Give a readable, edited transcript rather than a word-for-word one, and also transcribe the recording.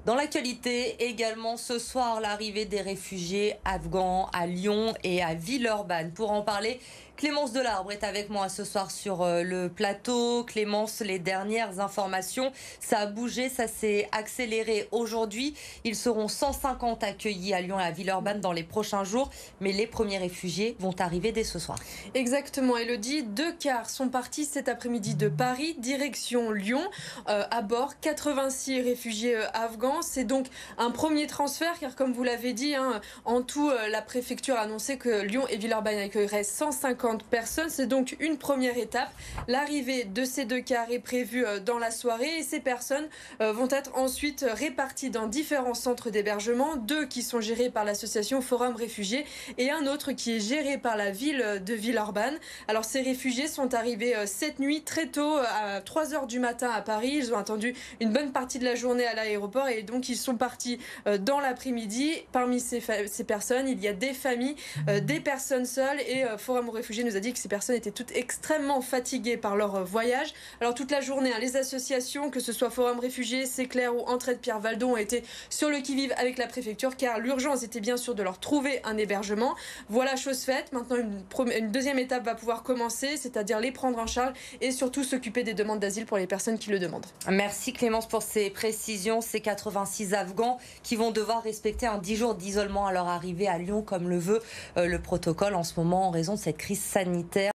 Dans l'actualité, également ce soir, l'arrivée des réfugiés afghans à Lyon et à Villeurbanne. Pour en parler, Clémence Delarbre est avec moi ce soir sur le plateau. Clémence, les dernières informations, ça a bougé, ça s'est accéléré aujourd'hui. Ils seront 150 accueillis à Lyon et à Villeurbanne dans les prochains jours, mais les premiers réfugiés vont arriver dès ce soir. Exactement, Elodie. 2 cars sont partis cet après-midi de Paris, direction Lyon. À bord, 86 réfugiés afghans. C'est donc un premier transfert, car comme vous l'avez dit, en tout, la préfecture a annoncé que Lyon et Villeurbanne accueilleraient 150 personnes. C'est donc une première étape. L'arrivée de ces 2 cars est prévue dans la soirée et ces personnes vont être ensuite réparties dans différents centres d'hébergement, 2 qui sont gérés par l'association Forum Réfugiés et un autre qui est géré par la ville de Villeurbanne. Alors ces réfugiés sont arrivés cette nuit très tôt, à 3 h du matin à Paris. Ils ont attendu une bonne partie de la journée à l'aéroport et donc ils sont partis dans l'après-midi. Parmi ces personnes, il y a des familles, des personnes seules et Forum Réfugiés nous a dit que ces personnes étaient toutes extrêmement fatiguées par leur voyage. Alors toute la journée, les associations, que ce soit Forum Réfugiés, C'est Clair ou Entraide Pierre Valdon, ont été sur le qui-vive avec la préfecture car l'urgence était bien sûr de leur trouver un hébergement. Voilà, chose faite. Maintenant, une deuxième étape va pouvoir commencer, c'est-à-dire les prendre en charge et surtout s'occuper des demandes d'asile pour les personnes qui le demandent. Merci Clémence pour ces précisions. Ces 86 Afghans qui vont devoir respecter un 10 jours d'isolement à leur arrivée à Lyon, comme le veut le protocole en ce moment en raison de cette crise sanitaire.